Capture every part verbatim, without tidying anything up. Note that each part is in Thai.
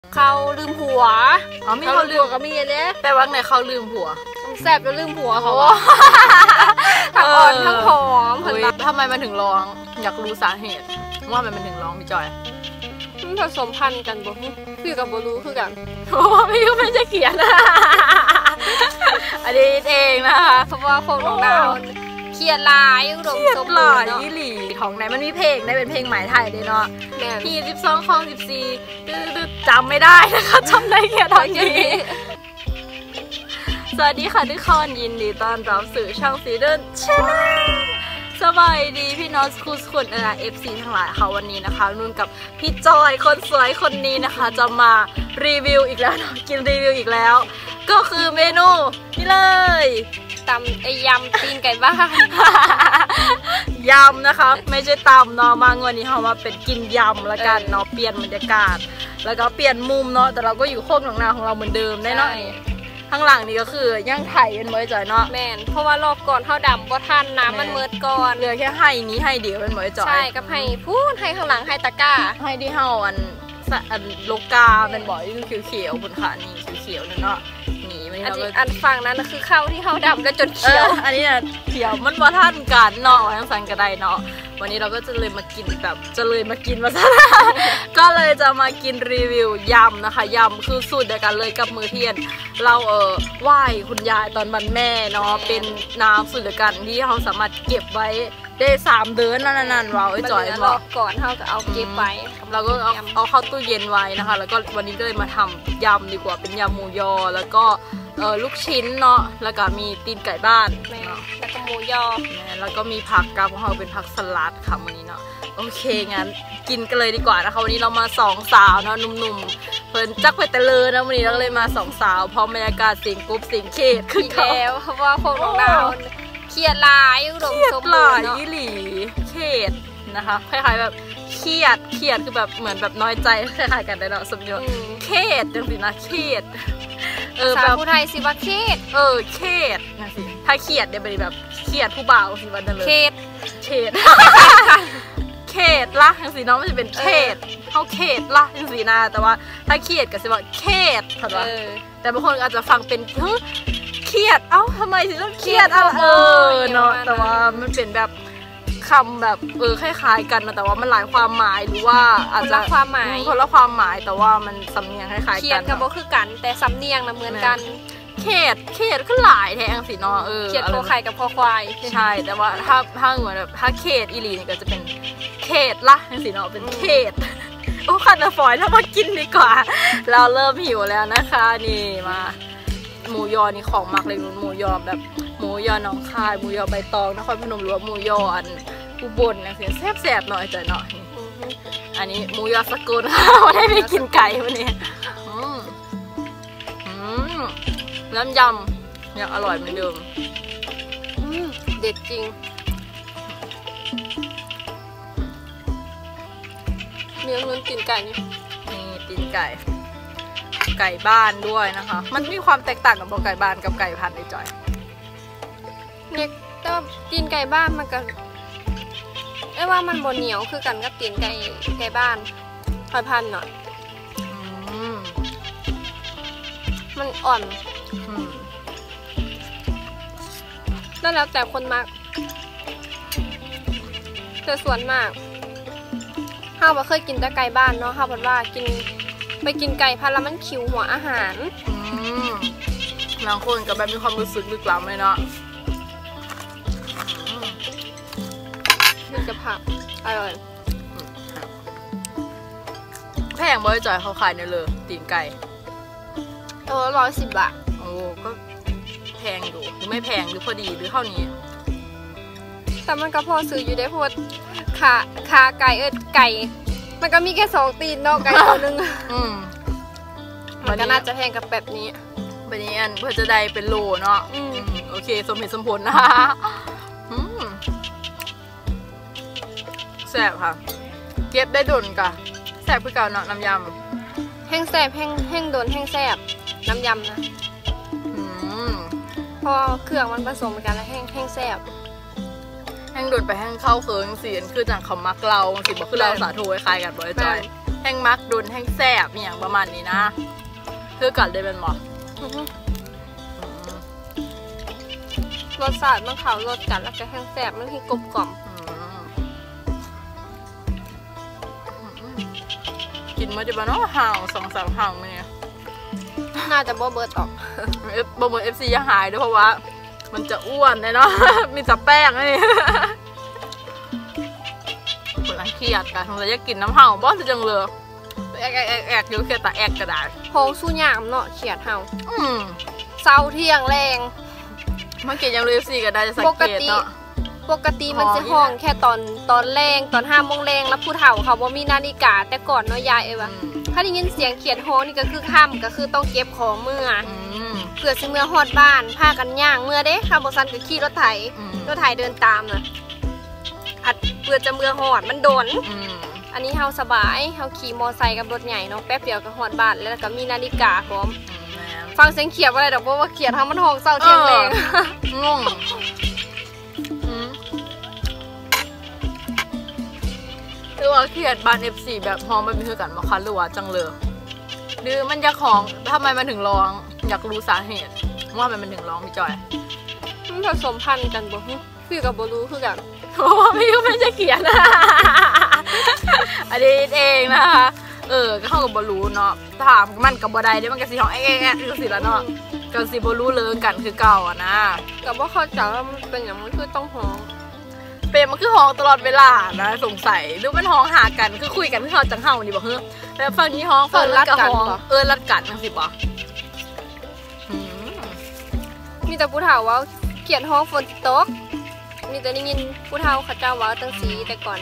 เขาลืมผัวอ๋อมีเขาลืมก็มีเลยแต่ว่าไหนเขาลืมผัวแซ่บแล้วลืมผัวเขาทั้งอ่อนทั้งหอมทำไมมันถึงร้องอยากรู้สาเหตุว่ามันถึงร้องพี่จอยมันผสมพันธุ์กันบ่พี่กับโบรู้คือกันโอ้พี่ก็ไม่ใช่เขียนอันนี้เองนะคะเพราะว่าโครงดาวเขียนลายอุดมสมบูรณ์ยี่หลี่ของไหนมันมีเพลงได้เป็นเพลงหมายไทยเลยเนาะพี่สิบสองคลองสิบสี่จำไม่ได้นะคะจำได้แค่ตอนนี้สวัสดีค่ะทุกคนยินดีต้อนรับสู่ช่องซีเดินชาแนลสบายดีพี่น้องคุณคนเออฟซีทั้งหลายค่ะวันนี้นะคะนุ่นกับพี่จอยคนสวยคนนี้นะคะจะมารีวิวอีกแล้วเนาะกินรีวิวอีกแล้วก็คือเมนูนี่เลยตำไอยำตีนไก่บ้านยำนะคะไม่ใช่ตำเนาะมางวันนี้เรามาเป็นกินยำแล้วกันเนาะเปลี่ยนบรรยากาศแล้วก็เปลี่ยนมุมเนาะแต่เราก็อยู่โคกหลังนาของเราเหมือนเดิมได้เนาะข้างหลังนี่ก็คือย่างไถ่เป็นเมยจ่อยเนาะแมนเพราะว่ารอบก่อนเท่าดำเพราะท่านน้ำมันเมิดก่อนเหลือแค่ไห้นี้ไห้เดียวเป็นเมยจ่อยใช่กับไห้พูดไห้ข้างหลังไห้ตะก้าไห้ที่เฮาอันอันโลกาเป็นบ่อยคือเขียวบนขานี่เขียวๆเนาะอันอันฝั่งนั้นคือข้าวที่ข้าวดำก็จนเขียวอันนี้นะเขียวมันว่าท่านกันเนาะทั้งสันกระไดเนาะวันนี้เราก็จะเลยมากินแบบจะเลยมากินมาซะก็เลยจะมากินรีวิวยำนะคะยำคือสูตรเดียวกันเลยกับมือเทียนเราเออไหว้คุณยายตอนวันแม่เนาะเป็นน้ำสูตรเดียวกันที่เขาสามารถเก็บไว้ได้สามเดือนนั่นๆเราไอ้จ่อยรอบก่อนเขาก็เอาเก็บไว้เราก็เอาเอาเข้าตู้เย็นไว้นะคะแล้วก็วันนี้ก็เลยมาทำยำดีกว่าเป็นยำหมูยอแล้วก็เออลูกชิ้นเนาะแล้วก็มีตีนไก่บ้านเนาะแล้วก็หมูยอแล้วก็มีผักกับของเราเป็นผักสลัดค่ะวันนี้เนาะโอเคงั้นกินกันเลยดีกว่านะคะวันนี้เรามาสองสาวเนาะหนุ่มๆเพิ่นจักไปแต่เลยนะวันนี้เราเลยมาสองสาวพร้อมบรรยากาศเสียงกรุ๊ปเสียงเขตขึ้นแล้วเพราะว่าโครงดาวเขียดลายอุดมสมบูรณ์เนาะยี่หลี่เขตนะคะคล้ายๆแบบเครียดเครียดคือแบบเหมือนแบบน้อยใจคล้ายๆกันเลยเนาะสมยศเขตจังสินะเขตเออแบบผู้ไทยสิว่าเขตเออเขตนะสิถ้าเขียดเนี่ยเป็นแบบเขียดผู้บ่าวสิวันนั้นเลยเขตเขตเขตละจังสิน้องมันจะเป็นเขตเขาเขตละจังสินะแต่ว่าถ้าเขียดก็สิว่าเขตค่ะว่าแต่บางคนอาจจะฟังเป็นเครียดเอ้าทำไมถึงต้องเครียดอะไรเออเนาะแต่ว่ามันเป็นแบบคำแบบเออคล้ายๆกันนะแต่ว่ามันหลายความหมายหรือว่าอาจจะความหมายคนละความหมายแต่ว่ามันสำเนียงคล้ายๆกันเครียดกับโบคือกันแต่สำเนียงนะเหมือนกันเขตเขตก็หลายแทงสิเนาะเออเขตโคไข่กับพอควายใช่แต่ว่าถ้าถ้าเหมือนแบบถ้าเขตอีลีนี่ก็จะเป็นเขตละสิเนาะเป็นเขตโอ้คันฝอยถ้ามากินดีกว่าเราเริ่มหิวแล้วนะคะนี่มาหมูยอนี่ของมักเลยนุ่นหมูยอแบบหมูยอหนองคายหมูยอใบตองนครพนมหรือว่าหมูยออันอุบลนะเสียแซ่บๆหน่อยใจหน่อยอันนี้หมูยอสกุลวันนี้ไม่กินไก่วันนี้น้ำยำยังอร่อยเหมือนเดิมเด็ดจริงเนื้อนุ่นตีนไก่นี่นี่ตีนไก่ไก่บ้านด้วยนะคะมันมีความแตกต่างกับไก่บ้านกับไก่พันธุ์ในจอยเนี่ยแต่ว่าตีนไก่บ้านมันก็ไอ้ว่ามันบนเหนียวคือกันกับตีนไก่ไก่บ้านไก่พันธุ์เนาะมันอ่อนนั่นแล้วแต่คนมากแต่ส่วนมากข้าวบ่เคยกินแต่ไก่บ้านเนาะข้าวบอกว่ากินไปกินไก่พันแล้วมันคิวหัวอาหารบางคนก็แบบมีความรู้สึกลึกล้ำเลยเนาะนี่จะผักอร่อยแพงบ่อยจ่อยเขาขายในเลยตีนไก่เออร้อยสิบบาทโอ้ก็แพงอยู่หรือไม่แพงหรือพอดีหรือเท่านี้แต่มันก็พอซื้ออยู่ได้เพราะขาขาไก่เออไก่มันก็มีแค่สองตีนเนาะไก่ตัวนึงมันก็น่าจะแพงกับแบบนี้แบบนี้อันเพื่อจะได้เป็นโลเนาะโอเคสมเหตุสมผลนะคะแซ่บค่ะเก็บได้ดนกะแซ่บคือเก่าเนาะน้ำยำแห้งแซ่บแห้งแห้งโดนแห้งแซ่บน้ำยำนะพอเครื่องมันผสมกันแล้วแห้งแห้งแซ่บแห้งโดนไปแห้งเข้าเคิร์งสีคือจากเขามักเราสิบอกคือเราสาโทคล้ายกันบ่อยใจแห้งมักดุนแห้งแซ่บอย่างประมาณนี้นะคือกัดเลยเป็นหมอรสชาติมันเขารสจัดแล้วก็แห้งแซ่บมันคือกลมกล่อมกินมาจะบ้านเนาะห่าวสองสามห่าวเนี่ยน่าจะบ่เบิร์ดออกบ่เบิร์ดเอฟซีจะหายด้วยเพราะว่ามันจะอ้วนเลยเนาะมีแต่แป้งนี่คนละเครียดกันเราจะกินน้ำห่าวบ้าจะจังเลยแอกแอกแอกอยู่แค่แต่แอกกระดาษโฮสู้ยามเนาะเขียดห่าวเศร้าเที่ยงแรงเมื่อกี้ยังรู้สิก็ได้จะสังเกตเนาะปกติมันจะห้องแค่ตอนตอนแรงตอนห้าโมงแรงแล้วผู้เฒ่าเขาบ่มีนาฬิกาแต่ก่อนเนาะยายเอ้วะถ้าได้ยินเสียงเขียดฮ้องนี่ก็คือค่ำก็คือต้องเก็บของเมื่อเพื่อสิเมื่อฮอดบ้านพากันย่างเมื่อเด้ค่ะบ่ซันก็ขี่รถไถรถไถเดินตามน่ะอัดเพื่อจะเมื่อฮอดมันโดนอันนี้เฮาสบายเฮาขี่มอไซค์กับรถใหญ่เนาะแป๊บเดียวก็ฮอดบ้านแล้วก็มีนาฬิกาพร้อมฟังเสียงเขียดอะไรดอกเพราะว่าเขียดเฮามันห้องเศร้าเที่ยงแรงงงคือว่าเขียดบาน เอฟ ซี แบบฮอมมันมีคือกันมาคันหรือว่าจังเลยหรือมันจะของทำไมมันถึงร้องอยากรู้สาเหตุว่ามันถึงร้องพี่จอยมันผสมพันธุ์กันบ่พี่กับบ่รู้คือกันเพราะว่าพี่ก็ไม่ใช่เขียดอันนี้เองนะคะเออก็เข้ากับบ่รู้เนาะถามมันกับบ่ได้เดี๋ยวมันก็สิห้องแอ๊ะคือสิละเนาะกันสิบ่รู้เลิงกันคือเก่าอ่ะนะกับว่าเขาจะว่ามันเป็นอย่างมันคือต้องห้องเป็นมันคือห้องตลอดเวลานะสงสัยหรือมันห้องหากันคือคุยกันคือเขาจังเฮานี่บ่เฮ้อแล้วฟังนี้ห้องฟังรัดกันเออรัดกันจังสิบ่มีแต่ผู้เฒ่าว่าเขียนห้องฝนตกมีแต่ได้ยินผู้เฒ่าเขาเจ้าว่าตั้งสีแต่ก่อน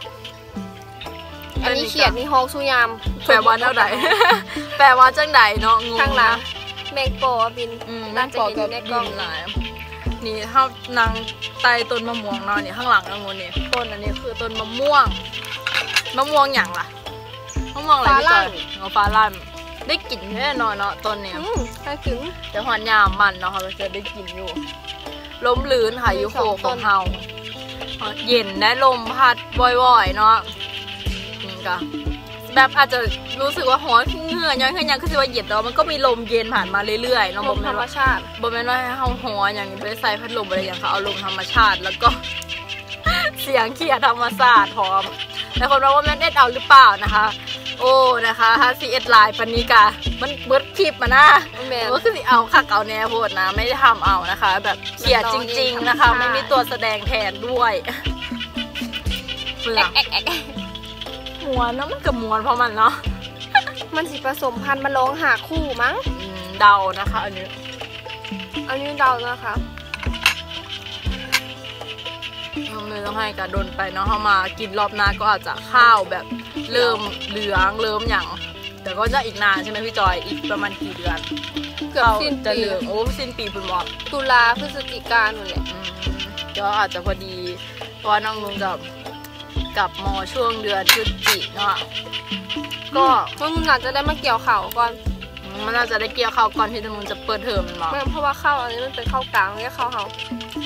อันนี้เขียดนี่ห้องสุยามแปลว่าเท่าไหร่แปลว่าจังไหนเนาะงงข้างหลังแมงปอบินน่าจะเห็นในกล้องนี่ถ้านางไต่ต้นมะม่วงเนาะนี่ข้างหลังองุ่นนี่ต้นอันนี้คือต้นมะม่วงมะม่วงอย่างล่ะมะม่วงอะไรพี่จอยเอาฟ้าลั่นได้กลิ่นแน่นอนเนาะต้นเนี้ยได้กลิ่นแต่หอนยามมันเนาะเขาจะได้กลิ่นอยู่ลมลื่นค่ะยูโคของเฮาเย็นได้ลมพัดบ่อยๆเนาะนี่ก็แบบอาจจะรู้สึกว่าหอนเหงื่อยังขึ้นยังคือว่าเย็นแต่มันก็มีลมเย็นผ่านมาเรื่อยๆเนาะลมธรรมชาติบ่แม่นว่าเฮาหอนอย่างนี้ไปใส่พัดลมอะไรอย่างเขาเอาลมธรรมชาติแล้วก็เสียงเขียดธรรมชาติพร้อมแต่คนเราว่าแม่นเอ็ดเอาหรือเปล่านะคะโอ้นะคะถ้าซีเอ็ดไลน์ปนิกามันเบิร์ดคลิปมานะก็คือเอาค่ะเก่าแนวโพดนะไม่ได้ทำเอานะคะแบบเขียดจริงๆนะคะไม่มีตัวแสดงแทนด้วยเปลือกมวนเนาะมันกับมวนเพราะมันเนาะมันสิผสมพันธุ์มาลองหาคู่มั้งเดานะคะอันนี้อันนี้เดานะคะมือต้องให้กระโดนไปเนาะเข้ามากินรอบหน้าก็อาจจะข้าวแบบเริ่มเหลืองเริ่มอย่างแต่ก็จะอีกนานใช่ไหมพี่จอยอีกประมาณกี่เดือนเกือบสิ้นจะเหลืองโอ้สิ้นปีคุณหมอตุลาพฤศจิกายนนั่นแหละก็อาจจะพอดีเพราะน้องลุงกับกับมอช่วงเดือนพฤศจิกเนาะก็น้องลุงอาจจะได้มาเกี่ยวข่าวก่อนมันน่าจะได้เกี่ยวข่าวก่อนที่น้องลุงจะเปิดเทอมมันหรอไม่เพราะว่าข้าวอันนี้มันเป็นข้าวกลางไม่ใช่ข้าวเฮา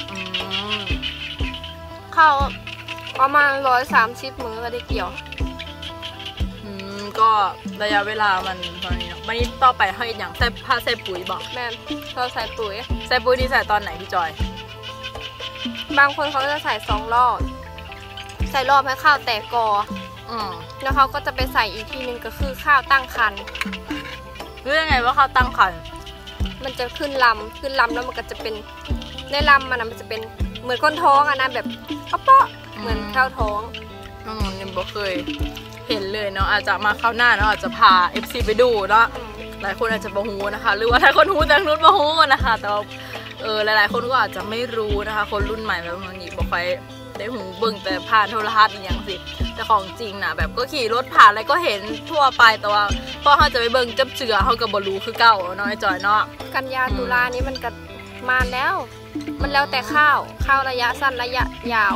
ข้าวประมาณร้อยสามสิบมื้อก็ได้เกี่ยวอืมก็ระยะเวลามันตอนนี้วันนี้ต่อไปให้อย่างใส่ผ้าใส่ปุ๋ยบอกแม่เราใส่ปุ๋ยใส่ปุ๋ยที่ใส่ตอนไหนพี่จอยบางคนเขาจะใส่สองรอบใส่รอบให้ข้าวแตกกออืมแล้วเขาก็จะไปใส่อีกทีนึงก็คือข้าวตั้งครรภ์รู้ยังไงว่าข้าวตั้งครรภ์มันจะขึ้นลำขึ้นลำแล้วมันก็จะเป็นในลำมันมันจะเป็นเหมือนก้นท้องอะนะแบบเปาะเหมือนข้าวท้องอืมยังบ่เคยเห็นเลยเนาะอาจจะมาข้าวหน้าเนาะอาจจะพา เอฟ ซี ไปดูเนาะหลายคนอาจจะบ่ฮู้นะคะหรือว่าหลายคนฮู้แต่นู้นบ่ฮู้นะคะแต่เออหลายๆคนก็อาจจะไม่รู้นะคะคนรุ่นใหม่แบบนี้บ่ค่อยได้หูเบิ่งแต่ผ่านโทรทัศน์อย่างสิแต่ของจริงนะแบบก็ขี่รถผ่านอะไรก็เห็นทั่วไปแต่ว่าพอเขาจะไปเบิ่งจับเจือเขาก็บ่รู้คือเก่าเนาะไอ้จอยเนาะกันยาตุลานี้มันก็มาแล้วมันแล้วแต่ข้าวข้าวระยะสั้นระยะยาว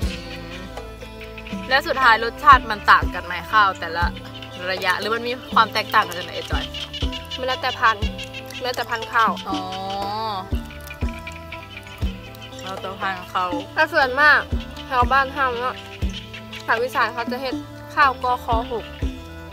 และสุดท้ายรสชาติมันต่างกันไหมข้าวแต่ละระยะหรือมันมีความแตกต่างกันไหมไอ้จอยมันแล้วแต่พันธุ์แล้วแต่พันธุ์ข้าวอ๋อเราต้องพันธุ์ข้าวแต่ส่วนมากชาวบ้านทำเนาะภาคอีสานเขาจะเฮ็ดข้าวกอคอหก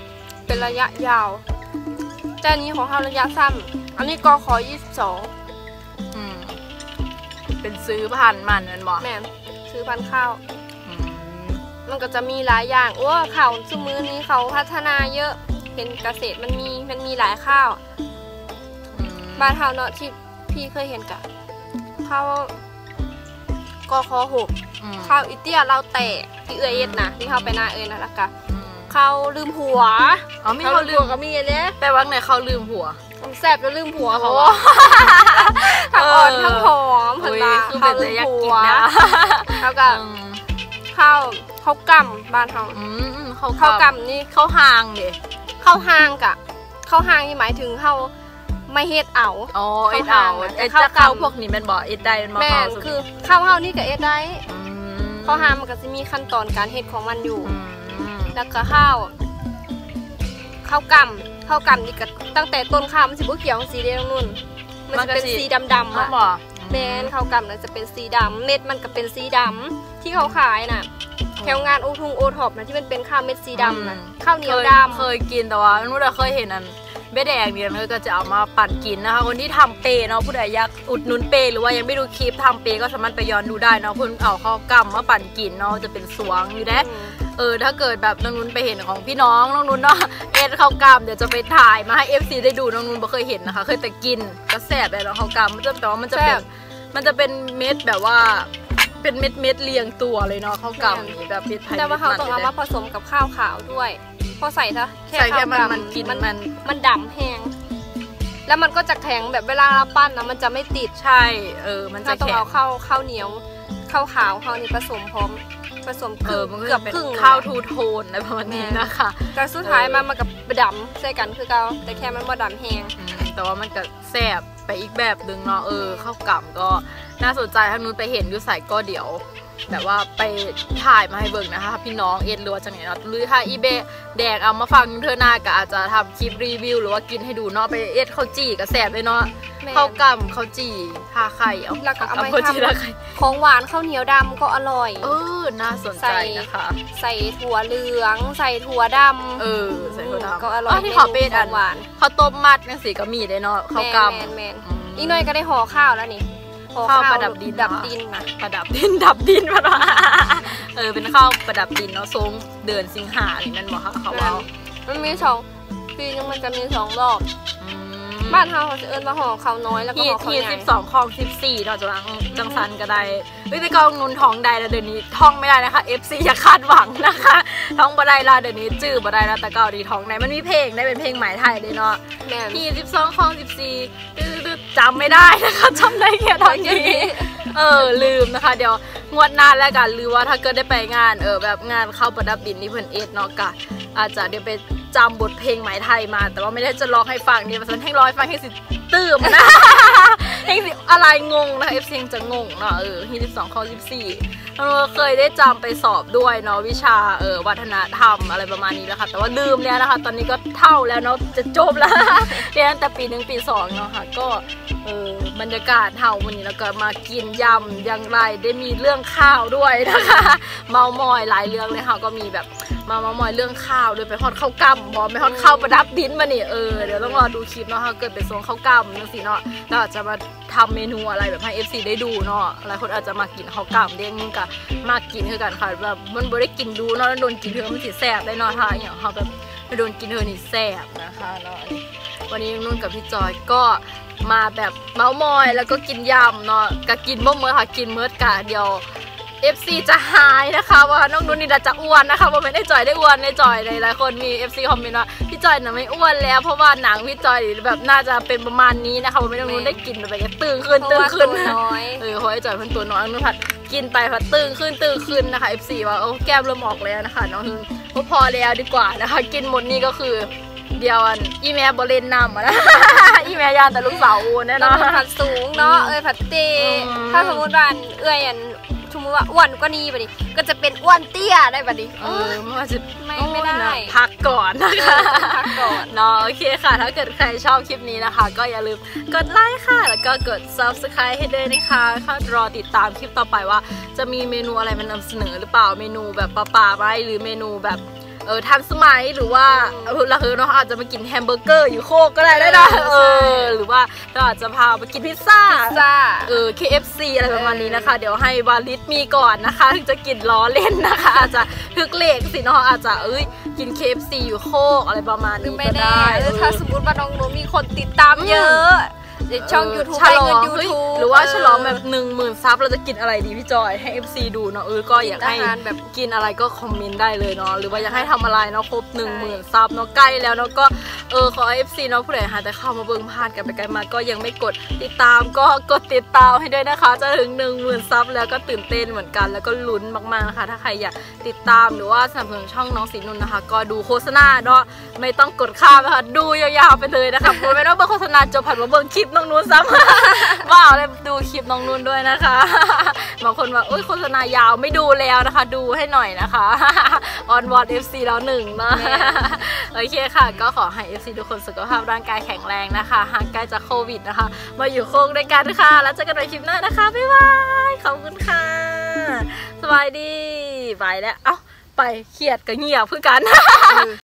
เป็นระยะยาวแต่อันนี้ของเขาระยะสั้นอันนี้กขอยี่สิบสองอืมเป็นซื้อพันธุ์มันมันบอกแม่ซื้อพันธุ์ข้าวมันก็จะมีหลายอย่างโอ้ข้าวซุมื้อนี้เขาพัฒนาเยอะเป็นเกษตรมันมีมันมีหลายข้าวบ้านเฮาเนาะที่พี่เคยเห็นกะข้าวกขอหกข้าวอิเตียเราแตกที่เอื้อเอ็ดนะที่เขาไปนาเอ้ยนะแล้วก็ข้าวลืมหัวอ๋อมีเขาลืมก็มีเนี่ยแต่ว่าไหนเขาลืมหัวแซ่บแล้วลืมหัวเขาทั้งอ่อนทั้งหอมเห็นปะข้าวลืมหัวแล้วก็ข้าวข้าวกำบ้านเขาข้าวกำนี่ข้าวหางดิข้าวหางกะข้าวหางนี่หมายถึงข้าวไม่เฮ็ดเอาอ๋อเอ็ดเอาเอ็ดจะข้าวพวกนี้มันบอกเอ็ดได้มันบอกแม่คือข้าวเฮานี่กับเอ็ดได้ข้าวหางมันก็จะมีขั้นตอนการเฮ็ดของมันอยู่แล้วก็ข้าวข้าวกำข้าวกำนี่ก็ตั้งแต่ต้นข้าวมันสิบ่เขียวสีแดงนู่นมันจะเป็นสีดำๆอ่ะแม่นข้าวกำน่ะจะเป็นสีดำเม็ดมันก็เป็นสีดำที่เขาขายน่ะแถวงานโอทุงโอท็อปนะที่มันเป็นข้าวเม็ดสีดำน่ะข้าวเหนียวดำเคยกินแต่ว่าไม่ได้เคยเห็นอันเบ๊แดงเนี่ยมันก็จะเอามาปั่นกินนะคะคนที่ทำเปเนาะผู้ใดอยากอุดหนุนเปหรือว่ายังไม่ดูคลิปทำเปก็สามารถไปย้อนดูได้เนาะเพิ่นเอาข้าวกำมาปั่นกินเนาะจะเป็นสวงอยู่ได้เออถ้าเกิดแบบน้องนุ่นไปเห็นของพี่น้องน้องนุ่นเนาะเอ็ดข้าวกำเดี๋ยวจะไปถ่ายมาให้ เอฟ ซี ได้ดูน้องนุ่นบ่เคยเห็นนะคะเคยแต่กินก็แซ่บเลยเนาะข้าวกำมันจะแต่ว่ามันจะเป็นมันจะเป็นเม็ดแบบว่าเป็นเม็ดเม็ดเรียงตัวเลยเนาะข้าวกำนี่แบบเป็นไทยแต่ว่าเขาต้องเอามาผสมกับข้าวขาวด้วยพอใส่ถ้าแค่ข้าวกำมันกินมันมันดำแห้งแล้วมันก็จะแข็งแบบเวลาเราปั้นนะมันจะไม่ติดใช่เออมันจะแข็งต้องเอาข้าวข้าวเหนียวข้าวขาวข้าวนี่ผสมพร้อมผสมเกือบเกือบครึ่งข้าวทูโทนอะไรประมาณนี้นะคะแต่สุดท้ายมามันกับดำใส่กันคือเก่าแต่แค่มันบ่ดำแห้งแต่ว่ามันก็แซ่บไปอีกแบบนึงเนาะเออข้าวกำก็น่าสนใจถ้านู้นไปเห็นอยู่ใส่ก็เดี๋ยวแต่ว่าไปถ่ายมาให้เบิ่งนะคะพี่น้องเอ็นหรือว่าจังไหนเนาะหรือถ้าอีเบแดกเอามาฟังเธอหน้าก็อาจจะทำคลิปรีวิวหรือว่ากินให้ดูเนาะไปเอ็ดข้าวจี่ก็แซ่บเลยเนาะข้าวกำข้าวจี่ทาไข่เอาแล้วก็เอาไปทำของหวานข้าวเหนียวดำก็อร่อยเออน่าสนใจนะคะใส่ถั่วเหลืองใส่ถั่วดำเออใส่ถั่วดำก็อร่อยที่ขอเป็นอันหวานข้าวต้มมัดนั่นสิก็มีได้เนาะข้าวกำอีกหน่อยก็ได้ห่อข้าวแล้วนี่ข้าวประดับดินดับดินนะประดับดินดับดินมาละเออเป็นข้าวประดับดินเนาะทรงเดือนสิงหานี่มันบอกเขาว่ามันมีสองปีนึงมันจะมีสองรอบบ้านเฮาเขาจะเอิ้นว่าห่อข้าวน้อยแล้วก็ห่อข้าวใหญ่สิบสองคลองสิบสี่เนาะจังจังสันก็ได้วิธีการนุนท้องได้แล้วเดี๋ยวนี้ท้องไม่ได้นะคะ เอฟ ซี อย่าคาดหวังนะคะท้องบ่ได้ละเดี๋ยวนี้จื้อบ่ได้แล้วแต่ก็ดีท้องได้มันมีเพลงได้เป็นเพลงหมายไทยเลยเนาะที่สิบสองคลองสิบสี่จำไม่ได้นะคะจำได้แค่ตอนนี้เออลืมนะคะเดี๋ยวงวดนานแล้วกันหรือว่าถ้าเกิดได้ไปงานเออแบบงานเข้าประดับดินนี่เพิ่นเอ็ดเนาะกะอาจจะเดี๋ยวไปจำบทเพลงหมายไทยมาแต่ว่าไม่ได้จะร้องให้ฟังเนี่ยมันให้ร้อยฟังให้สิตื่มนะให้สิอะไรงงนะเอฟซีจะงงเนาะเออที่สิบสองข้อสิบสี่เราเคยได้จำไปสอบด้วยเนาะวิชาเออวัฒนธรรมอะไรประมาณนี้แล้วค่ะแต่ว่าลืมแล้วนะคะตอนนี้ก็เท่าแล้วเนาะจะจบแล้วเรียนตั้งแต่ปีหนึ่งปีสองเนาะค่ะก็เออบรรยากาศเท่าวันนี้แล้วก็มากินยำอย่างไรได้มีเรื่องข้าวด้วยนะคะเมามอยหลายเรื่องเลยค่ะก็มีแบบมาเมามอยเรื่องข้าวด้วยไปฮอดข้าวกำพอไม่ฮอดข้าวประดับดินมานี่เออเดี๋ยวต้องรอดูคลิปเนาะค่ะเกิดไปโซนข้าวกำนั่นสิเนาะแล้วอาจจะมาทำเมนูอะไรแบบให้ เอฟ ซี ได้ดูเนาะหลายคนอาจจะมากินข้าวกำเด้งมึงกะมากินคือกันค่ะแบบมันบ่ได้กินดูเนาะโดนกินเธอมันสิแซ่บได้เนาะค่ะอย่างเขาแบบโดนกินเธอนี่แซ่บนะคะเนาะวันนี้นุ่นกับพี่จอยก็มาแบบเมามอยแล้วก็กินยำเนาะกะกินบ่เมื่อค่ะกินเมื่อกะเดียว เอฟ ซี จะหายนะคะว่าน้องนุ่นนี่จะอ้วนนะคะว่าไม่ได้จอยได้อ้วนในจอยหลายคนมี เอฟ ซี คอมเมนต์ว่าพี่จอยน่ะไม่อ้วนแล้วเพราะว่าหนังพี่จอยแบบน่าจะเป็นประมาณนี้นะคะว่าไม่ต้องนุ่นได้กินแบบตื่นขึ้นตื่นขึ้นเออเพราะไอ้จอยเพิ่นตัวน้อยนุ่นผัดกินไปผัดตื่นขึ้นตื่นขึ้นนะคะ เอฟ ซี ว่าโอ้แก้มเริ่มออกแล้วนะคะน้องนุ่นพอแล้วดีกว่านะคะกินหมดนี่ก็คือเดียวอันอีแม่บอลเลนน้ำนะอีแม่ยานแต่ลูกสาวแน่นอนผัดสูงเนาะเอ้ยผัดเตถ้าสมมติว่าเอ้ยอันสมมติว่าอ้วนก็นี่บัดนี้ก็จะเป็นอ้วนเตี้ยได้บัดนี้เออไม่ว่าจะไม่ไม่ได้พักก่อนนะคะพักก่อนเนาะโอเคค่ะถ้าเกิดใครชอบคลิปนี้นะคะก็อย่าลืมกดไลค์ค่ะแล้วก็กด ซับสไครบ์ ให้ด้วยนะคะเข้ารอติดตามคลิปต่อไปว่าจะมีเมนูอะไรมานำเสนอหรือเปล่าเมนูแบบปลาๆไหมหรือเมนูแบบเออทันสมัยหรือว่าเราเออเนาะอาจจะมากินแฮมเบอร์เกอร์อยู่โคกก็ได้ได้นะเออหรือว่าเราอาจจะพาไปกินพิซซ่าเออ เค เอฟ ซี อะไรประมาณนี้นะคะเดี๋ยวให้วาลิสมีก่อนนะคะถึงจะกินล้อเล่นนะคะอาจจะทึกเลขสิเนาะอาจจะเอ้ยกิน เค เอฟ ซี อยู่โคกอะไรประมาณนี้ก็ได้ถ้าสมมติว่าน้องหนูมีคนติดตามเยอะช่อง YouTube ให้เงิน YouTube หรือว่าฉลองแบบหนึ่งหมื่นซับเราจะกินอะไรดีพี่จอยให้ เอฟ ซี ดูเนาะเออก็อยากให้แบบกินอะไรก็คอมเมนต์ได้เลยเนาะหรือว่าอยากให้ทำอะไรเนาะครบหนึ่งหมื่นซับเนาะใกล้แล้วเนาะก็เออขอ เอฟ ซี เนาะผู้ใดหาแต่เข้ามาเบิ่งผ่านกันไปกันมาก็ยังไม่กดติดตามก็กดติดตามให้ด้วยนะคะจะถึงหนึ่งหมื่นซับแล้วก็ตื่นเต้นเหมือนกันแล้วก็ลุ้นมากๆนะคะถ้าใครอยากติดตามหรือว่าสนับสนุนช่องน้องสีนุ่นนะคะก็ดูโฆษณาเนาะไม่ต้องกดข้ามนะคะดูยาวๆไปเลยนะคะไม่ต้องเบิ่งโฆษณาจบผ่านมาเบิ่งคลิปน้องนุ่นซ้ำว้าวเลยดูคลิปน้องนุ่นด้วยนะคะบางคนว่าโอ๊ยโฆษณายาวไม่ดูแล้วนะคะดูให้หน่อยนะคะออนวอร์ด เอฟ ซี แล้วหนึ่งนะโอเคค่ะก็ขอให้ เอฟ ซี ทุกคนสุขภาพร่างกายแข็งแรงนะคะห่างไกลจากโควิดนะคะมาอยู่โคกด้วยกันค่ะแล้วเจอกันในคลิปหน้านะคะบ๊ายบายขอบคุณค่ะสบายดีไปแล้วเอ้าไปเครียดกับเงียบเพื่อกัน